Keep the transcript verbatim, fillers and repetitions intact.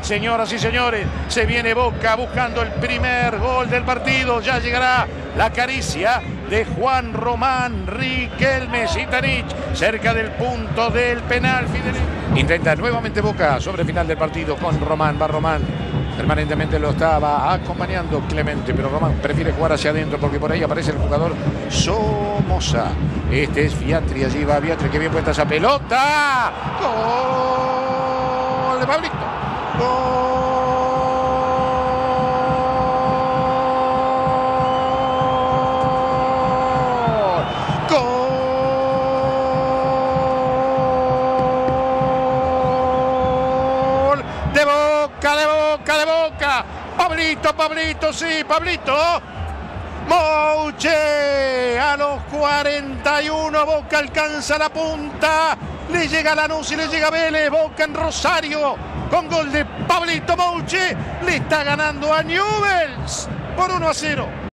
Señoras y señores, se viene Boca buscando el primer gol del partido. Ya llegará la caricia de Juan Román Riquelme Zitanich cerca del punto del penal. Intenta nuevamente Boca sobre el final del partido con Román. Va Román. Permanentemente lo estaba acompañando Clemente, pero Román prefiere jugar hacia adentro porque por ahí aparece el jugador Somoza. Este es Fiatri, allí va Fiatri, que bien puesta esa pelota. Gol de Pablito. Gol. Gol de Boca, de Boca, de Boca. Pablito, Pablito, sí, Pablito. Mouche a los cuarenta y uno. Boca alcanza la punta. Le llega Lanús y le llega Vélez. Boca en Rosario con gol de Pablito Mouche. Le está ganando a Newell's por uno a cero.